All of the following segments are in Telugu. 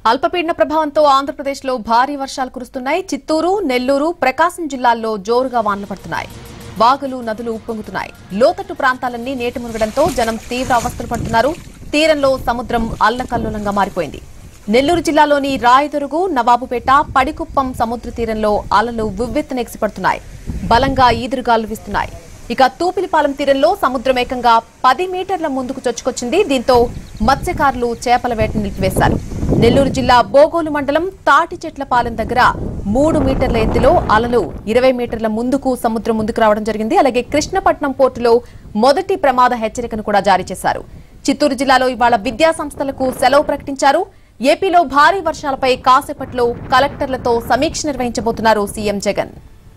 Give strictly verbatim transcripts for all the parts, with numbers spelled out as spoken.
అల్పపీడన ప్రభావంతో ఆంధ్రప్రదేశ్లో భారీ వర్షాలు కురుస్తున్నాయి. చిత్తూరు, నెల్లూరు, ప్రకాశం జిల్లాల్లో జోరుగా వానలు పడుతున్నాయి. వాగులు, నదులు ఉప్పొంగుతున్నాయి. లోతట్టు ప్రాంతాలన్నీ నీట మునగడంతో జనం తీవ్ర అవస్థలు పడుతున్నారు. తీరంలో సముద్రం అల్లకల్లోలంగా మారిపోయింది. నెల్లూరు జిల్లాలోని రాయదురుగు, నవాబుపేట, పడికుప్పం సముద్ర తీరంలో అలలు ఉవ్వెత్తున ఎగిసిపడుతున్నాయి. బలంగా ఈదురుగాలు వీస్తున్నాయి. ఇక తూపిలిపాలెం తీరంలో సముద్రం ఏకంగా పది మీటర్ల ముందుకు చొచ్చుకొచ్చింది. దీంతో మత్స్యకారులు చేపల వేటను నిలిపివేశారు. నెల్లూరు జిల్లా బోగోలు మండలం తాటి చెట్ల పాలెం దగ్గర మూడు మీటర్ల ఎత్తులో అలలు ఇరవై మీటర్ల ముందుకు సముద్రం ముందుకు రావడం జరిగింది. అలాగే కృష్ణపట్నం పోర్టులో మొదటి ప్రమాద హెచ్చరికను కూడా జారీ చేశారు. చిత్తూరు జిల్లాలో ఇవాళ విద్యా సంస్థలకు సెలవు ప్రకటించారు. ఏపీలో భారీ వర్షాలపై కాసేపట్లో కలెక్టర్లతో సమీక్ష నిర్వహించబోతున్నారు సీఎం జగన్.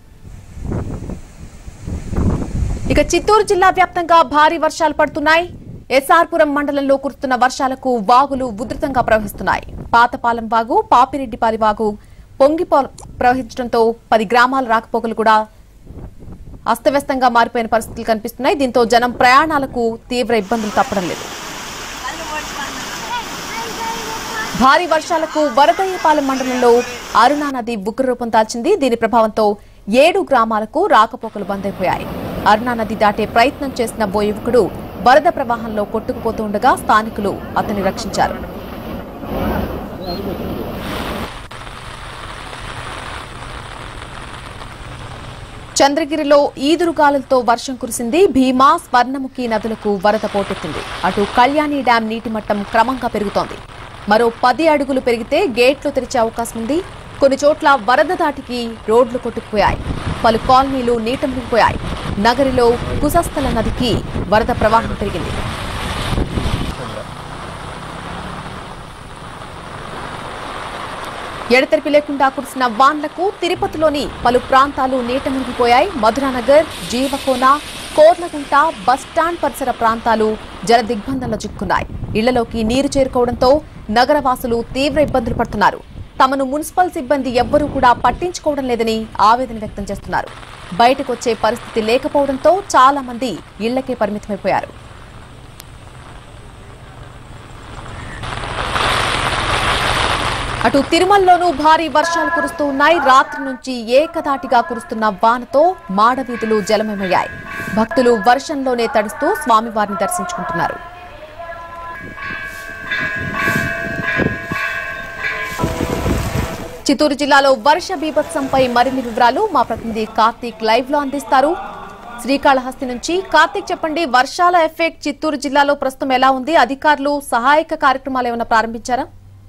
ఇక చిత్తూరు జిల్లా వ్యాప్తంగా భారీ వర్షాలు పడుతున్నాయి. ఎస్ఆర్పురం మండలంలో కురుస్తున్న వర్షాలకు వాగులు ఉధృతంగా ప్రవహిస్తున్నాయి. పాతపాలెం వాగు, పాపిరెడ్డిపాలి వాగు పొంగి ప్రవహించడంతో పది గ్రామాల రాకపోకలు కూడా అస్తవ్యస్తంగా మారిపోయిన పరిస్థితులు కనిపిస్తున్నాయి. దీంతో జనం ప్రయాణాలకు తీవ్ర ఇబ్బందులు తప్పడం లేదు. భారీ వర్షాలకు వరదయ్యపాలెం మండలంలో అరుణా నది ఉగ్రరూపం దాల్చింది. దీని ప్రభావంతో ఏడు గ్రామాలకు రాకపోకలు బంద్ అయిపోయాయి. అరుణా నది దాటే ప్రయత్నం చేసిన ఓ యువకుడు వరద ప్రవాహంలో కొట్టుకుపోతుండగా స్థానికులు అతన్ని రక్షించారు. చంద్రగిరిలో ఈదురుగాలులతో వర్షం కురిసింది. భీమా, స్వర్ణముఖి నదులకు వరద పోటెత్తింది. అటు కళ్యాణి డ్యాం నీటి మట్టం క్రమంగా పెరుగుతోంది. మరో పది అడుగులు పెరిగితే గేట్లు తెరిచే అవకాశం ఉంది. కొన్ని చోట్ల వరద దాటికి రోడ్లు కొట్టుకుపోయాయి. పలు కాలనీలు నీట మునిగిపోయాయి. నగరిలో కుసస్థల నదికి వరద ప్రవాహం పెరిగింది. ఎడతెరిపి లేకుండా కురిసిన వాన్లకు తిరుపతిలోని పలు ప్రాంతాలు నీట మునిగిపోయాయి. మధురానగర్, జీవకోన, కోర్లగుంట, బస్టాండ్ పరిసర ప్రాంతాలు జల దిగ్బంధంలో చిక్కున్నాయి. ఇళ్లలోకి నీరు చేరుకోవడంతో నగరవాసులు తీవ్ర ఇబ్బందులు పడుతున్నారు. తమను మున్సిపల్ సిబ్బంది ఎవ్వరూ కూడా పట్టించుకోవడం లేదని ఆవేదన వ్యక్తం చేస్తున్నారు. బయటకు వచ్చే పరిస్థితి లేకపోవడంతో చాలా మంది ఇళ్లకే పరిమితమైపోయారు. అటు తిరుమలలోనూ భారీ వర్షాలు కురుస్తూ ఉన్నాయి. రాత్రి నుంచి ఏకధాటిగా కురుస్తున్న వానతో మాడవీధులు జలమయమయ్యాయి. భక్తులు వర్షంలోనే తడుస్తూ స్వామివారిని దర్శించుకుంటున్నారు. చిత్తూరు జిల్లాలో వర్ష బీభత్సంపై మరిన్ని వివరాలు మా ప్రతినిధి కార్తీక్ లైవ్ లో అందిస్తారు. శ్రీకాళహస్తి నుంచి కార్తీక్, చెప్పండి, వర్షాల ఎఫెక్ట్ చిత్తూరు జిల్లాలో ప్రస్తుతం ఎలా ఉంది? అధికారులు సహాయక కార్యక్రమాలు ఏమైనా ప్రారంభించారా?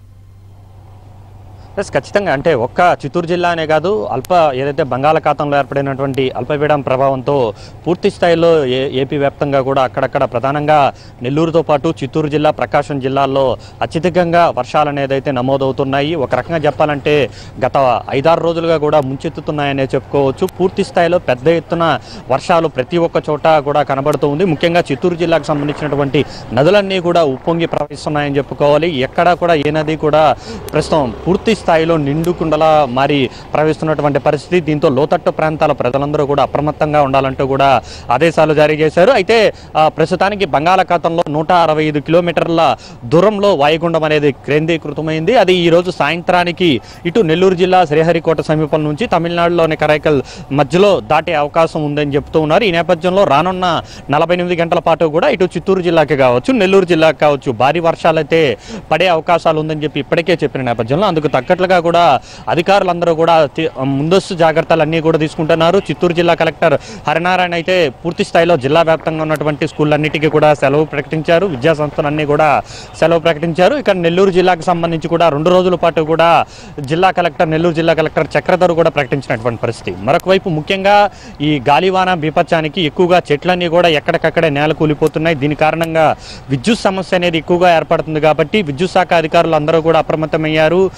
ఎస్, ఖచ్చితంగా. అంటే ఒక్క చిత్తూరు జిల్లానే కాదు, అల్ప ఏదైతే బంగాళాఖాతంలో ఏర్పడినటువంటి అల్పపీడనం ప్రభావంతో పూర్తి స్థాయిలో ఏ ఏపీ వ్యాప్తంగా కూడా అక్కడక్కడ ప్రధానంగా నెల్లూరుతో పాటు చిత్తూరు జిల్లా, ప్రకాశం జిల్లాల్లో అత్యధికంగా వర్షాలు అనేది అయితే నమోదవుతున్నాయి. ఒక రకంగా చెప్పాలంటే గత ఐదారు రోజులుగా కూడా ముంచెత్తుతున్నాయనే చెప్పుకోవచ్చు. పూర్తి స్థాయిలో పెద్ద ఎత్తున వర్షాలు ప్రతి ఒక్క చోట కూడా కనబడుతూ ఉంది. ముఖ్యంగా చిత్తూరు జిల్లాకు సంబంధించినటువంటి నదులన్నీ కూడా ఉప్పొంగి ప్రవహిస్తున్నాయని చెప్పుకోవాలి. ఎక్కడా కూడా ఏ నది కూడా ప్రస్తుతం పూర్తి స్థాయిలో నిండుకుండలా మారి ప్రవహిస్తున్నటువంటి పరిస్థితి. దీంతో లోతట్టు ప్రాంతాల ప్రజలందరూ కూడా అప్రమత్తంగా ఉండాలంటూ కూడా ఆదేశాలు జారీ చేశారు. అయితే ప్రస్తుతానికి బంగాళాఖాతంలో నూట అరవై ఐదు కిలోమీటర్ల దూరంలో వాయుగుండం అనేది కేంద్రీకృతమైంది. అది ఈ రోజు సాయంత్రానికి ఇటు నెల్లూరు జిల్లా శ్రీహరికోట సమీపం నుంచి తమిళనాడులోని కరైకల్ మధ్యలో దాటే అవకాశం ఉందని చెప్తూ ఉన్నారు. ఈ నేపథ్యంలో రానున్న నలభై ఎనిమిది గంటల పాటు కూడా ఇటు చిత్తూరు జిల్లాకి కావచ్చు, నెల్లూరు జిల్లాకి కావచ్చు భారీ వర్షాలు అయితే పడే అవకాశాలు ఉందని చెప్పి ఇప్పటికే చెప్పిన నేపథ్యంలో అందుకు తగ్గట్లుగా కూడా అధికారులందరూ కూడా ముందస్తు జాగ్రత్తలన్నీ కూడా తీసుకుంటున్నారు. చిత్తూరు జిల్లా కలెక్టర్ హరినారాయణ అయితే పూర్తి స్థాయిలో జిల్లా వ్యాప్తంగా ఉన్నటువంటి స్కూళ్ళన్నిటికీ కూడా సెలవు ప్రకటించారు. విద్యా సంస్థలన్నీ కూడా సెలవు ప్రకటించారు. ఇక నెల్లూరు జిల్లాకు సంబంధించి కూడా రెండు రోజుల పాటు కూడా జిల్లా కలెక్టర్ నెల్లూరు జిల్లా కలెక్టర్ చక్రధర్ కూడా ప్రకటించినటువంటి పరిస్థితి. మరొక వైపు ముఖ్యంగా ఈ గాలివాన బీపత్యానికి ఎక్కువగా చెట్లన్నీ కూడా ఎక్కడికక్కడే నేల కూలిపోతున్నాయి. దీని కారణంగా విద్యుత్ సమస్య అనేది ఎక్కువగా ఏర్పడుతుంది. కాబట్టి విద్యుత్ శాఖ అధికారులు అందరూ కూడా అప్రమత్తమయ్యారు. ఏదైతే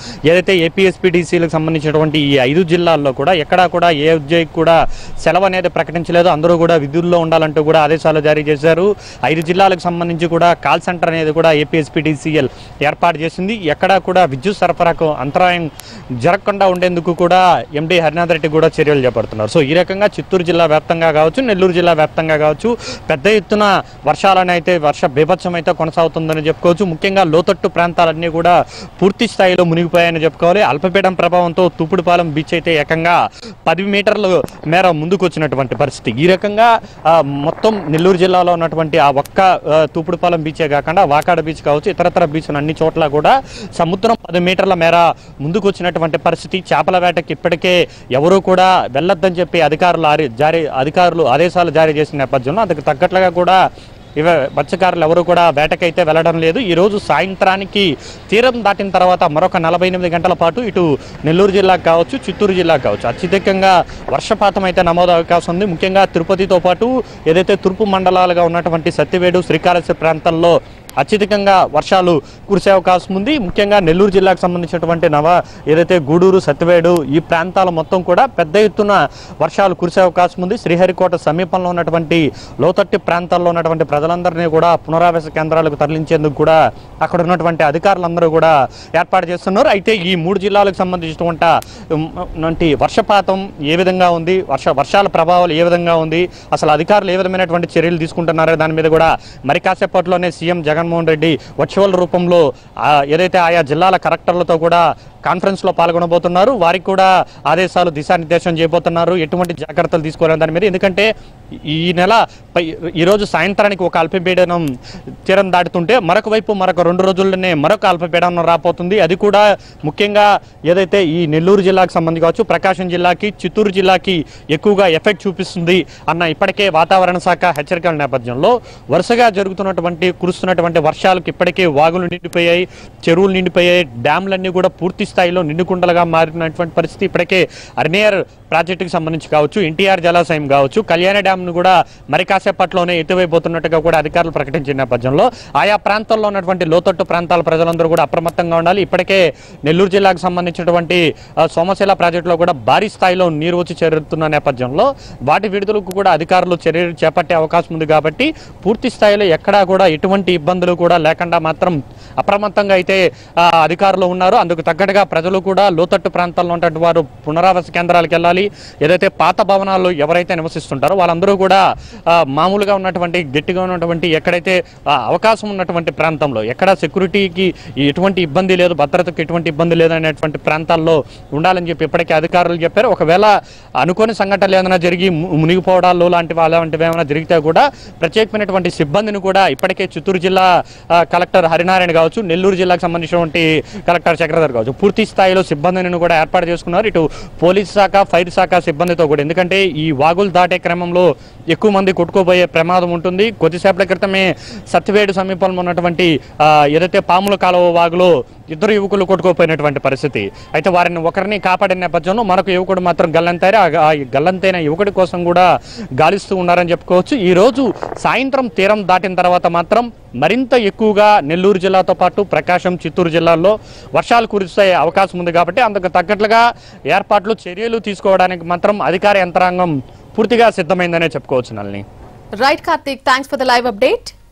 ఏదైతే ఏపీఎస్పీటీసీలకు సంబంధించినటువంటి ఈ ఐదు జిల్లాల్లో కూడా ఎక్కడా కూడా ఏ ఉద్యోగికి కూడా సెలవు అనేది ప్రకటించలేదు. అందరూ కూడా విధుల్లో ఉండాలంటూ కూడా ఆదేశాలు జారీ చేశారు. ఐదు జిల్లాలకు సంబంధించి కూడా కాల్ సెంటర్ అనేది కూడా ఏపీఎస్పీటీసీఎల్ ఏర్పాటు చేసింది. ఎక్కడా కూడా విద్యుత్ సరఫరాకు అంతరాయం జరగకుండా ఉండేందుకు కూడా ఎండీ హరినాథ్ రెడ్డి కూడా చర్యలు చేపడుతున్నారు. సో ఈ రకంగా చిత్తూరు జిల్లా వ్యాప్తంగా కావచ్చు, నెల్లూరు జిల్లా వ్యాప్తంగా కావచ్చు పెద్ద ఎత్తున వర్షాలను అయితే వర్ష బీభత్సం అయితే కొనసాగుతుందని చెప్పుకోవచ్చు. ముఖ్యంగా లోతట్టు ప్రాంతాలన్నీ కూడా పూర్తి స్థాయిలో మునిగిపోయాయని చెప్పుకోవాలి. అల్పపీడనం ప్రభావంతో తూపుడుపాలెం బీచ్ అయితే ఏకంగా పది మీటర్ల మేర ముందుకు వచ్చినటువంటి పరిస్థితి. ఈ రకంగా మొత్తం నెల్లూరు జిల్లాలో ఉన్నటువంటి ఆ ఒక్క తూపుడుపాలెం బీచే కాకుండా వాకాడ బీచ్ కావచ్చు, ఇతరతర బీచ్ అన్ని చోట్ల కూడా సముద్రం పది మీటర్ల మేర ముందుకు వచ్చినటువంటి పరిస్థితి. చేపల వేటకి ఇప్పటికే ఎవరూ కూడా వెళ్ళొద్దని చెప్పి అధికారులు జారీ అధికారులు ఆదేశాలు జారీ చేసిన నేపథ్యంలో అందుకు తగ్గట్లుగా కూడా ఇవ మత్స్యకారులు ఎవరు కూడా వేటకైతే వెళ్ళడం లేదు. ఈరోజు సాయంత్రానికి తీరం దాటిన తర్వాత మరొక నలభై ఎనిమిది గంటల పాటు ఇటు నెల్లూరు జిల్లాకు కావచ్చు, చిత్తూరు జిల్లాకు కావచ్చు అత్యధికంగా వర్షపాతం అయితే నమోదు అవకాశం ఉంది. ముఖ్యంగా తిరుపతితో పాటు ఏదైతే తూర్పు మండలాలుగా ఉన్నటువంటి సత్యవేడు, శ్రీకాళహస్తి ప్రాంతాల్లో అత్యధికంగా వర్షాలు కురిసే అవకాశం ఉంది. ముఖ్యంగా నెల్లూరు జిల్లాకు సంబంధించినటువంటి నవ ఏదైతే గూడూరు, సత్యవేడు ఈ ప్రాంతాల మొత్తం కూడా పెద్ద ఎత్తున వర్షాలు కురిసే అవకాశం ఉంది. శ్రీహరికోట సమీపంలో ఉన్నటువంటి లోతట్టి ప్రాంతాల్లో ఉన్నటువంటి ప్రజలందరినీ కూడా పునరావాస కేంద్రాలకు తరలించేందుకు కూడా అక్కడ ఉన్నటువంటి అధికారులందరూ కూడా ఏర్పాటు చేస్తున్నారు. అయితే ఈ మూడు జిల్లాలకు సంబంధించినటువంటి వర్షపాతం ఏ విధంగా ఉంది, వర్ష వర్షాల ప్రభావాలు ఏ విధంగా ఉంది, అసలు అధికారులు ఏ విధమైనటువంటి చర్యలు తీసుకుంటున్నారో దాని మీద కూడా మరి కాసేపట్లోనే సీఎం జగన్ జగన్మోహన్ రెడ్డి వర్చువల్ రూపంలో ఏదైతే ఆయా జిల్లాల కలెక్టర్లతో కూడా కాన్ఫరెన్స్ లో పాల్గొనబోతున్నారు. వారికి కూడా ఆదేశాలు దిశానిర్దేశం చేయబోతున్నారు ఎటువంటి జాగ్రత్తలు తీసుకోవాలని దాని మీద. ఎందుకంటే ఈ నెల ఈరోజు సాయంత్రానికి ఒక అల్పపీడనం తీరం దాటుతుంటే మరొక వైపు మరొక రెండు రోజుల్లోనే మరొక అల్పపీడనం రాబోతుంది. అది కూడా ముఖ్యంగా ఏదైతే ఈ నెల్లూరు జిల్లాకు సంబంధించి కావచ్చు, ప్రకాశం జిల్లాకి, చిత్తూరు జిల్లాకి ఎక్కువగా ఎఫెక్ట్ చూపిస్తుంది అన్న ఇప్పటికే వాతావరణ శాఖ హెచ్చరికల నేపథ్యంలో వరుసగా జరుగుతున్నటువంటి కురుస్తున్నటువంటి వర్షాలకు ఇప్పటికే వాగులు నిండిపోయాయి, చెరువులు నిండిపోయాయి, డ్యాంలన్నీ కూడా పూర్తి స్థాయిలో నిండుకుండలుగా మారినటువంటి పరిస్థితి. ఇప్పటికే అర్నియర్ ప్రాజెక్టుకి సంబంధించి కావచ్చు, ఎన్టీఆర్ జలాశయం కావచ్చు, కళ్యాణ డ్యామ్ను కూడా మరి కాసేపట్లోనే ఎత్తివైపోతున్నట్టుగా కూడా అధికారులు ప్రకటించిన నేపథ్యంలో ఆయా ప్రాంతాల్లో ఉన్నటువంటి లోతట్టు ప్రాంతాల ప్రజలందరూ కూడా అప్రమత్తంగా ఉండాలి. ఇప్పటికే నెల్లూరు జిల్లాకు సంబంధించినటువంటి సోమశిల ప్రాజెక్టులో కూడా భారీ స్థాయిలో నీరు వచ్చి చేరుతున్న నేపథ్యంలో వాటి విడుదలకు కూడా అధికారులు చర్యలు చేపట్టే అవకాశం ఉంది. కాబట్టి పూర్తి స్థాయిలో ఎక్కడా కూడా ఎటువంటి ఇబ్బందులు కూడా లేకుండా మాత్రం అప్రమత్తంగా అయితే అధికారులు ఉన్నారు. అందుకు తగ్గట్టుగా ప్రజలు కూడా లోతట్టు ప్రాంతాల్లో ఉన్నటువంటి వారు పునరావాస కేంద్రాలకు వెళ్ళాలి. ఏదైతే పాత భవనాల్లో ఎవరైతే నివసిస్తుంటారో వాళ్ళందరూ కూడా మామూలుగా ఉన్నటువంటి గట్టిగా ఉన్నటువంటి ఎక్కడైతే అవకాశం ఉన్నటువంటి ప్రాంతంలో ఎక్కడ సెక్యూరిటీకి ఎటువంటి ఇబ్బంది లేదు, భద్రతకు ఎటువంటి ఇబ్బంది లేదు అనేటువంటి ప్రాంతాల్లో ఉండాలని చెప్పి ఇప్పటికే అధికారులు చెప్పారు. ఒకవేళ అనుకోని సంఘటనలు ఏదైనా జరిగి మునిగిపోవడాలు లాంటివి అలాంటివి ఏమైనా జరిగితే కూడా ప్రత్యేకమైనటువంటి సిబ్బందిని కూడా ఇప్పటికే చిత్తూరు జిల్లా కలెక్టర్ హరినారాయణ కావచ్చు, నెల్లూరు జిల్లాకు సంబంధించినటువంటి కలెక్టర్ చక్రధర్ కావచ్చు పూర్తి స్థాయిలో సిబ్బందిని కూడా ఏర్పాటు చేసుకున్నారు. ఇటు పోలీస్ శాఖ, ఫైర్ శాఖ సిబ్బందితో కూడా. ఎందుకంటే ఈ వాగులు దాటే క్రమంలో ఎక్కువ మంది కొట్టుకోబోయే ప్రమాదం ఉంటుంది. కొద్దిసేపటి క్రితమే సత్యవేడు సమీపంలో ఉన్నటువంటి ఏదైతే పాముల కాలువ వాగులో ఇద్దరు యువకులు కొట్టుకోపోయినటువంటి పరిస్థితి. అయితే వారిని ఒకరిని కాపాడిన నేపథ్యంలో మరొక యువకుడు మాత్రం గల్లంతారు. ఆ గల్లంతైన యువకుడి కోసం కూడా గాలిస్తూ ఉన్నారని చెప్పుకోవచ్చు. ఈ రోజు సాయంత్రం తీరం దాటిన తర్వాత మాత్రం మరింత ఎక్కువగా నెల్లూరు జిల్లాతో పాటు ప్రకాశం, చిత్తూరు జిల్లాల్లో వర్షాలు కురిసే అవకాశం ఉంది. కాబట్టి అందుకు తగ్గట్లుగా ఏర్పాట్లు, చర్యలు తీసుకోవడానికి మాత్రం అధికార యంత్రాంగం పూర్తిగా సిద్ధమైందనే చెప్పుకోవచ్చు. నల్ని right Karthik, thanks for the live update.